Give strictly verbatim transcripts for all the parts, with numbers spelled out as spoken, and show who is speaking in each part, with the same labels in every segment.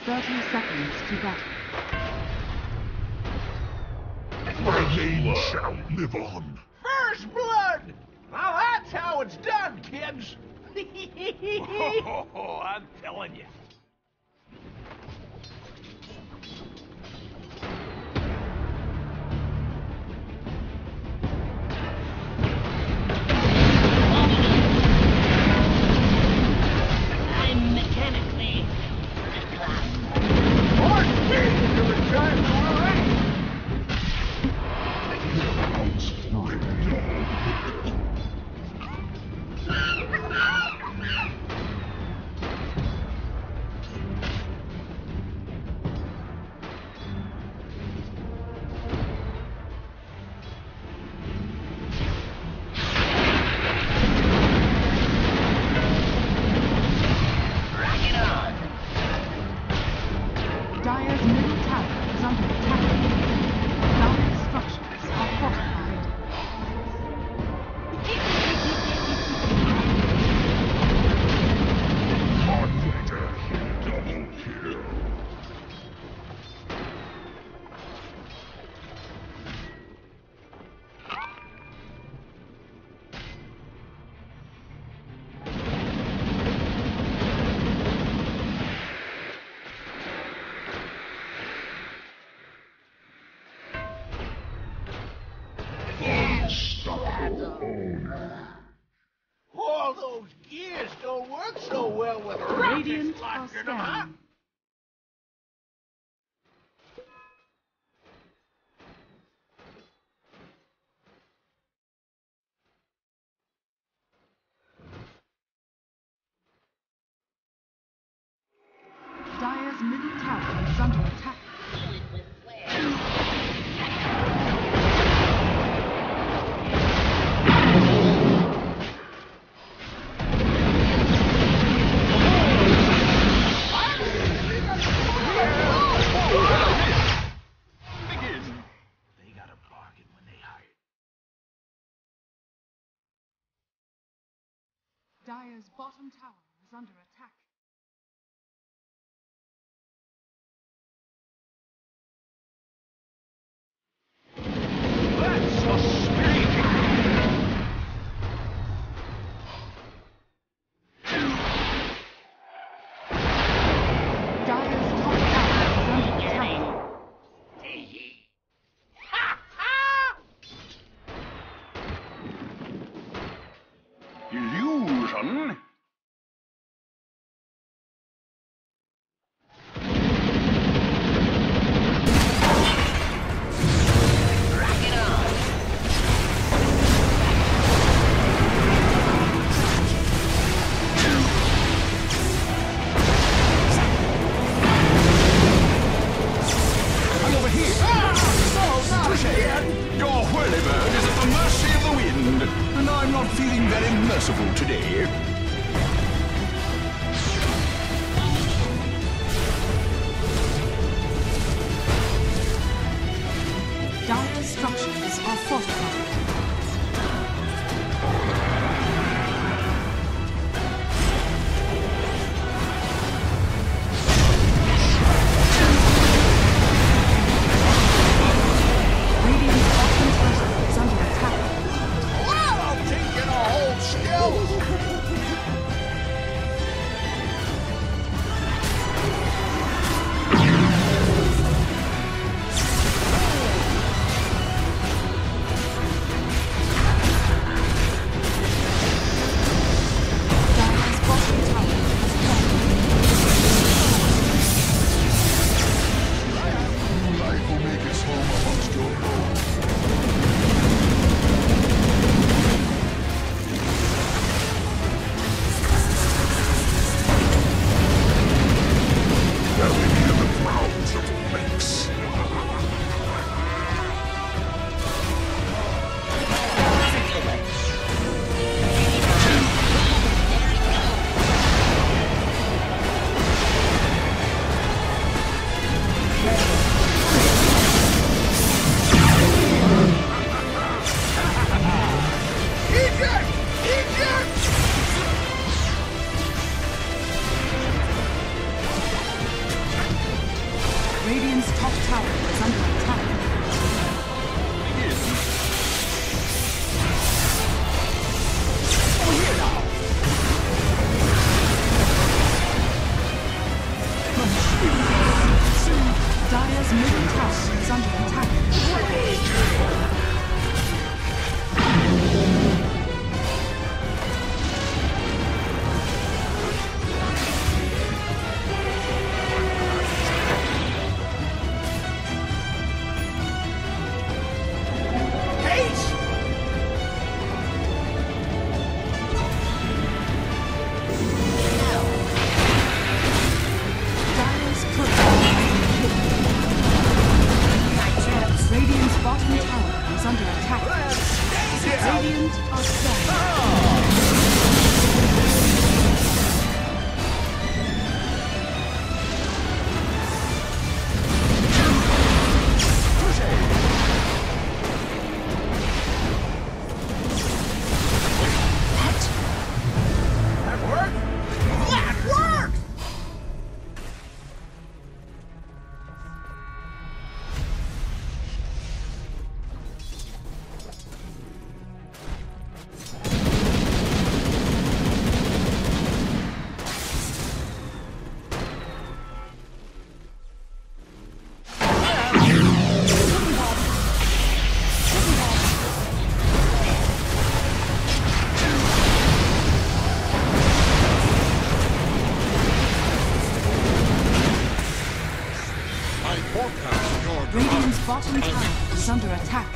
Speaker 1: Thirty seconds to battle.
Speaker 2: My name shall live on.
Speaker 3: First blood! Now that's how it's done, kids!
Speaker 4: Oh, I'm telling you.
Speaker 5: I'm mechanically reclined.
Speaker 3: More speed to return to our rank!
Speaker 1: Dire's middle tower is under attack. Dire's structures are fortified.
Speaker 2: Modulator, double kill.
Speaker 3: All those gears don't work so well with
Speaker 1: Radiant
Speaker 3: rockets
Speaker 1: are
Speaker 3: locked in them, huh?
Speaker 1: scanning. Dire's middle tower is under attack.
Speaker 3: They got a bargain when they hired.
Speaker 1: Dire's bottom tower is under attack.
Speaker 3: That's a speed!
Speaker 1: Dire's top tower is under attack.
Speaker 4: Illusion?
Speaker 6: I'm over here. Ah, no, not Your whirlybird is at the mercy of the wind, and I'm not feeling very merciful today.
Speaker 1: Dire's structures are fortified. Radiant's bottom tower is under attack.
Speaker 3: Well, I'm taking a hold still!
Speaker 1: tower is under attack.
Speaker 6: Over here now.
Speaker 1: Dire's middle tower is under attack. Radiant's bottom tower is under attack. Radiant are strong.
Speaker 3: That worked? That worked!
Speaker 1: Radiant's bottom tower is under attack.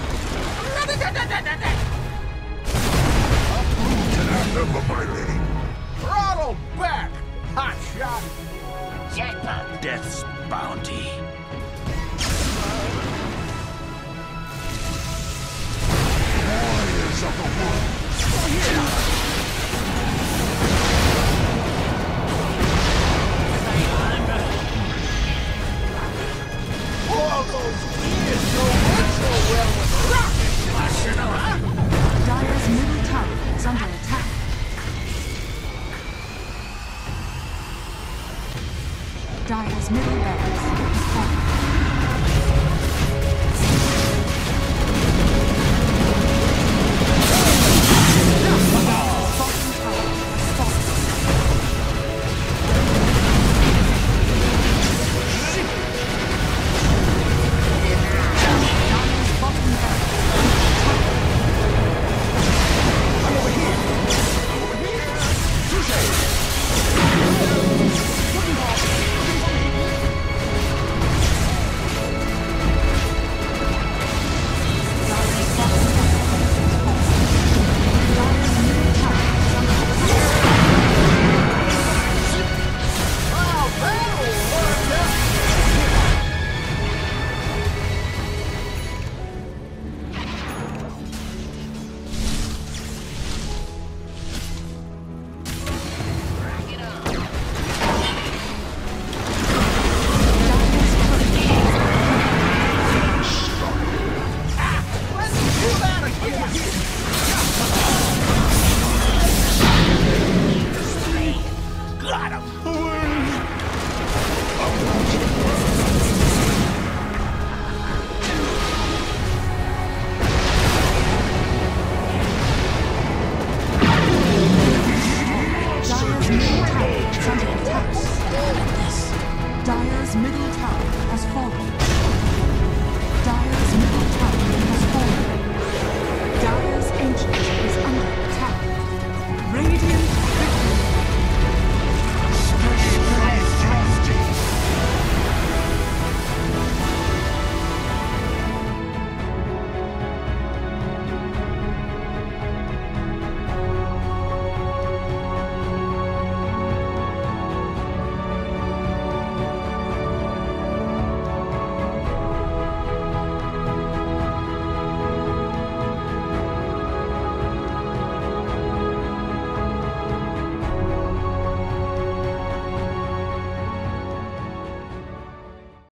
Speaker 2: Remember my name.
Speaker 3: Throttle back! Hot shot!
Speaker 5: Jackpot.
Speaker 4: Death's bounty.
Speaker 2: Warriors of the world.
Speaker 3: All those years don't work so well with rocket arsenal, huh?
Speaker 1: Dire's middle tower is under attack. Dire's middle barracks is falling. Bottom tower is falling. Dire's bottom barracks is under attack.
Speaker 6: I'm over here. I'm over here. Touche.
Speaker 3: Wow, that'll work out!
Speaker 5: Bring it on.
Speaker 3: Let's do that again!
Speaker 4: Got him.
Speaker 1: Dire's middle tower is under attack. Dire's middle tower has fallen.